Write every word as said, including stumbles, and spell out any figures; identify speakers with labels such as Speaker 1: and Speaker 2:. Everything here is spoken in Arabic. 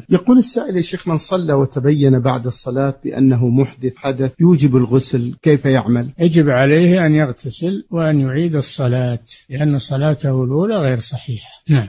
Speaker 1: يقول السائل: يا شيخ، من صلى وتبين بعد الصلاة بأنه محدث حدث يوجب الغسل، كيف يعمل؟
Speaker 2: يجب عليه أن يغتسل وأن يعيد الصلاة، لأن صلاته الأولى غير صحيحة. نعم.